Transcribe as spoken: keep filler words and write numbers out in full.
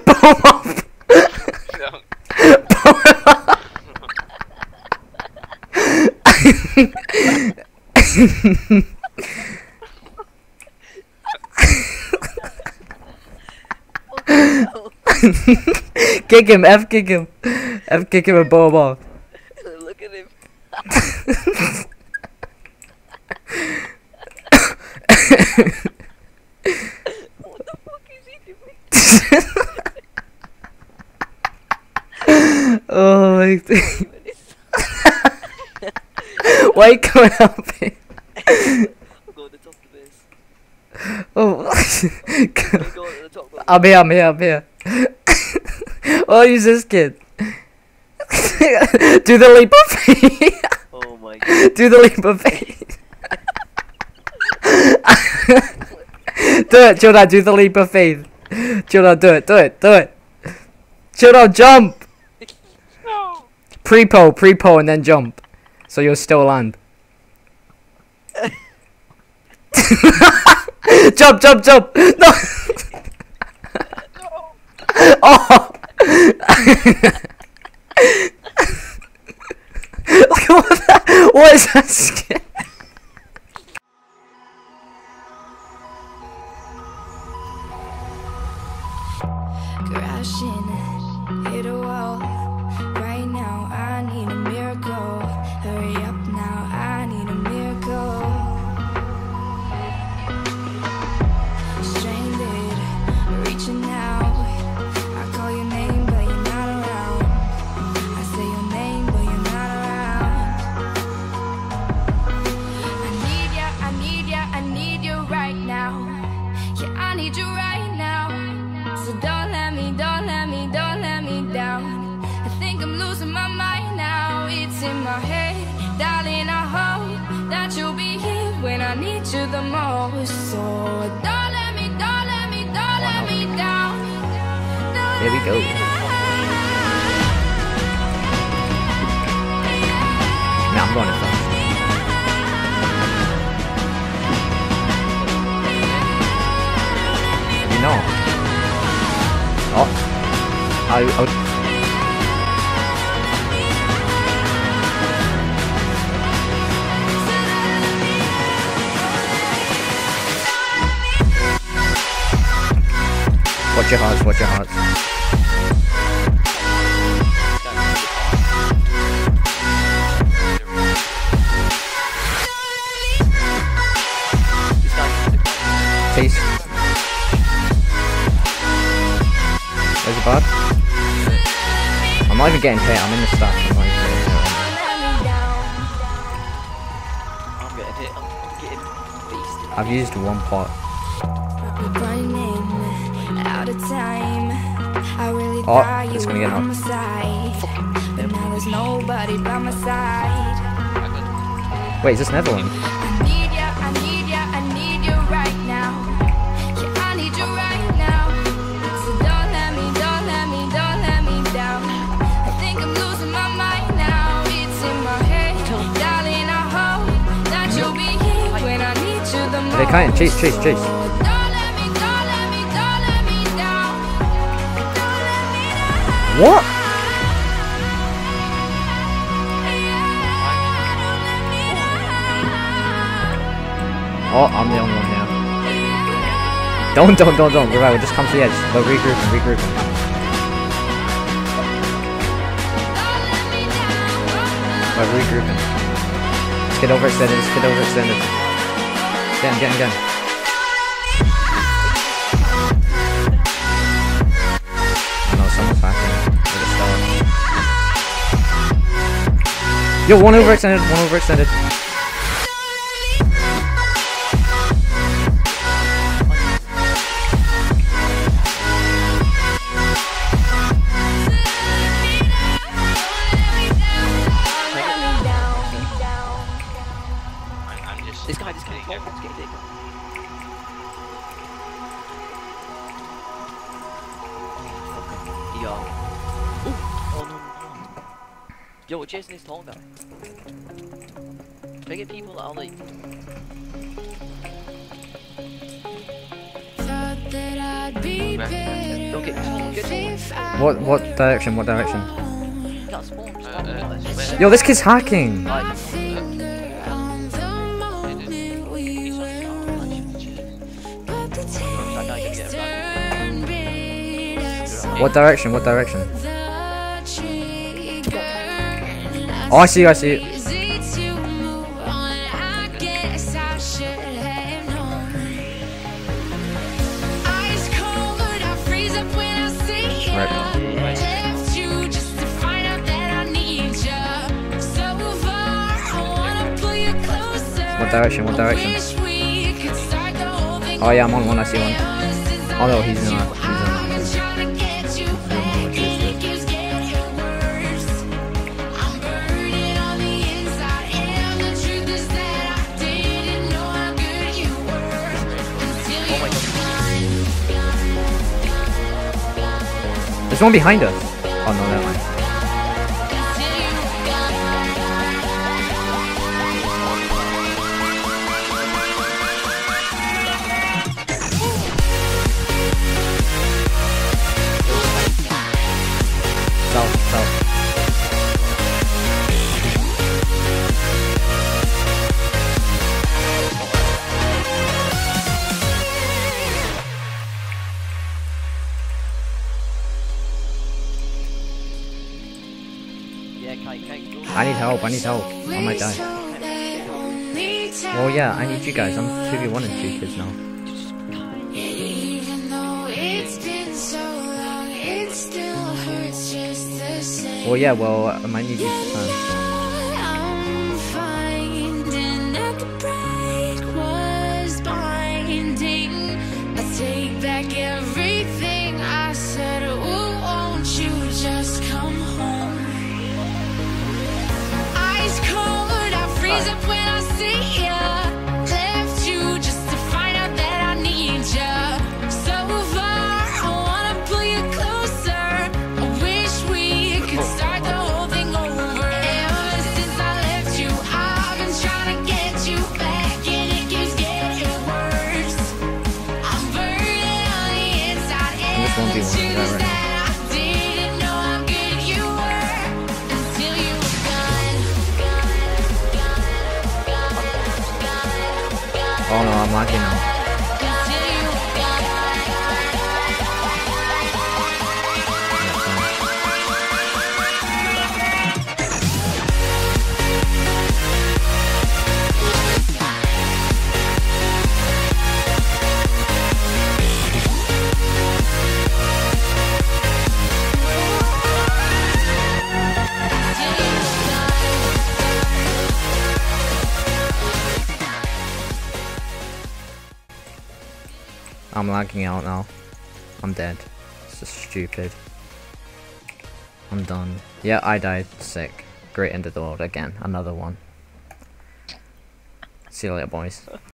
Boom off. Kick him, F kick him. F kick him and blow him off. Look at him. What the fuck is he doing? Oh my god. Why are you coming up here? I'll go to the top of this. Oh. Go to the top, go. I'm here, I'm here, I'm here. Oh, use this kid. Do the leap of faith. Oh my god. Do the leap of faith. Do it, Jordan, do the leap of faith. Jordan, do it, do it, do it. Jordan, jump. No. Pre-pole, pre-pole, and then jump. So you'll still land. Jump, jump, jump. No. No. Oh. Look at what that. What is that skin? Crashing, hit a wall. Right now, I need a miracle. Hurry up now, I need a miracle. Stranded, reaching out. I call your name, but you're not around. I say your name, but you're not around. I need ya, I need ya, I need you right now. Yeah, I need you right now. So don't let me, don't let me, don't let me down. I think I'm losing my mind now. It's in my head, darling, I hope that you'll be here when I need you the most. So don't let me, don't let me, don't let me down. Don't Here we let go. me down. Now I'm going to first. You know. Oh. I, I would... Watch your hearts, watch your hearts. Chase. There's a bad. I'm not even getting hit, I'm in the stack. I'm not even getting hit. I'm getting hit. I'm getting beasted. I've used one pot. Running out of time. I really Oh, thought it's you gonna were get on out. my side, but now there's nobody by my side. Wait, is this Netherlands? I need ya, I need ya, I need you right now. Yeah, I need you right now. So don't let me, don't let me, don't let me down. I think I'm losing my mind now. It's in my head, darling, I hope that you'll be here when I need you the most. They can't. Chase, chase, chase. So don't let me, don't let me, don't let me down. Don't let me down. What? Oh, I'm the only one now. Don't, don't, don't, don't. We're right. We'll just come to the edge. We'll regroup and regroup. We're regrouping. Let's get overextended. Let's get overextended. Again, again, again. I know someone's hacking. With a star. Yo, one overextended. One overextended. This guy just can't Let's get it. Yo. Ooh. Oh no, no, no. Yo, we're chasing this tall guy. Can I get people that are like... Thought that I'd be man. Don't get too good. What what direction? What direction? You got spawn. Uh, uh, where- Yo, this kid's hacking. Like, What direction? What direction? Oh, I see you, I see you. Right. What direction? What direction? Oh yeah, I'm on one. I see one. Oh no, he's not. He's on. There's one behind us. Oh no, never mind. South, south. yeah, Kate, Kate, go. I need help, I need help. I might die. Well, yeah, I need you guys. I'm two v one and two kids now. Even though it's been so long, it still hurts just the same. Well, yeah, well, I might need you to turn. I'm finding that the break was binding. I take back everything I said. Oh, won't you just come home? Ice cold, I freeze up when I see ya. Left you just to find out that I need ya. So far, I wanna pull you closer. I wish we could start the whole thing over. Ever since I left you, I've been trying to get you back, and it keeps getting worse. I'm burning on the inside, and This won't be the one, truth yeah, is right. that I didn't know how good you were until you were gone. Oh no, I'm locking now. Until you were gone. Yeah, fine. I'm lagging out now. I'm dead. This is stupid. I'm done. Yeah, I died. Sick. Great end of the world again. Another one. See you later, boys.